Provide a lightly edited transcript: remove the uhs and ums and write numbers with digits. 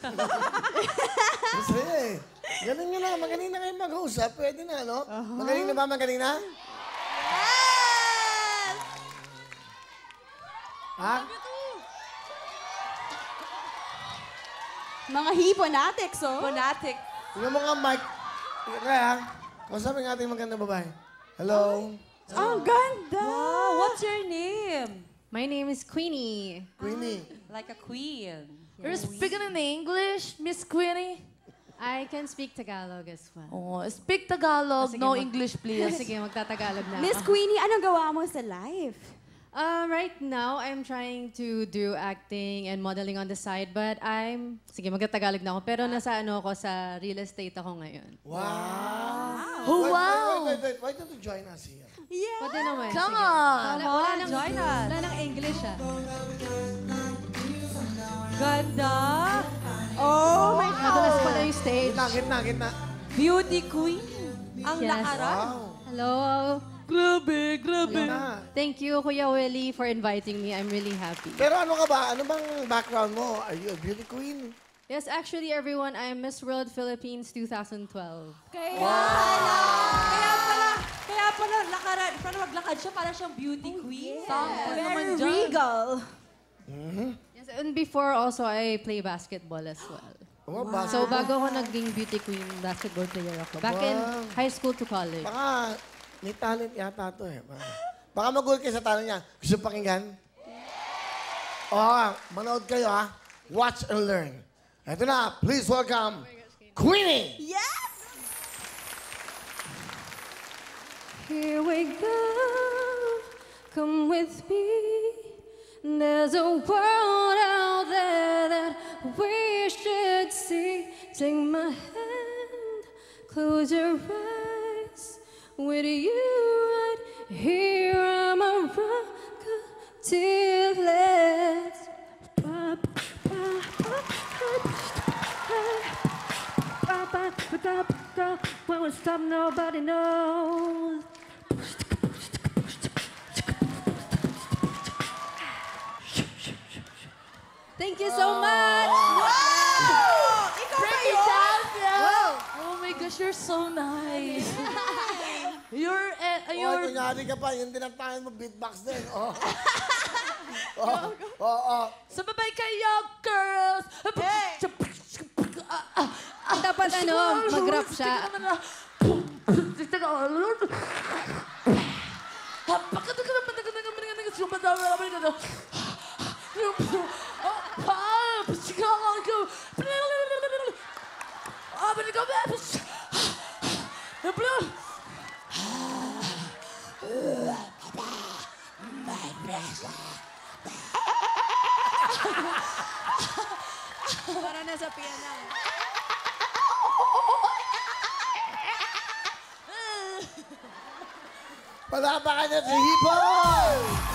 Gusto eh. Galing nyo na. Magaling na kayo mag-usap. Pwede na, no? Magaling na ba? Magaling na? Yes! Ha? Mga hiponatics, oh. Phonetics. Tingnan mo nga, Mike. Kaya, kausapin nga ating magandang babae. Hello? Ang ganda! Wow, what's your name? My name is Queenie. Queenie. Like a queen. You're speaking in English, Miss Queenie? I can speak Tagalog as well. Oh, speak Tagalog, Sige, no English, please. Sige, magtatagalog na Miss ako. Queenie, anong gawa mo sa life? Right now, I'm trying to do acting and modeling on the side, but sige, magtatagalog na ako. Pero nasa ako, sa real estate ako ngayon. Wow. Oh, Wait. Why don't you join us here? Yeah. Pwede naman. Come sige. on! Wala nang, join us. wala nang English, ah. Ganda. Oh my God. Nadulas pala yung stage. Gitna. Beauty queen. Ang Yes. lakaran. Wow. Hello. Grabe. Na. Thank you, Kuya Willie, for inviting me. I'm really happy. Pero ano ka ba? Ano bang background mo? Are you a beauty queen? Yes, actually, everyone, I'm Miss World Philippines 2012. Kaya pala lakaran. Paano maglakad siya? Para siyang beauty queen. Sample naman Very dyan. regal. Yes, and before also, I play basketball as well. Oh, So, bago ako naging beauty queen, basketball player ako. Back in high school to college. Baka may talent yata to eh. Baka mag-goal kayo sa talent niya. Gusto pakinggan? Oo, manood kayo ha. Watch and learn. Ito na, please welcome Queenie! Yes! Here we go, come with me. There's a world out there that we should see. Take my hand, close your eyes. With you right here, I'm a rocker till it's won't stop, nobody knows. Thank you so much. Ikaw ba yun? Oh my gosh, you're so nice. You're, Oh, kunyari ka pa. Yung tinatahan mo, beatbox din. Oh. Oh. Sababay kayo, girls! Dapat mag-rap siya. Para nasa piano. Palapakan niya si Hipon!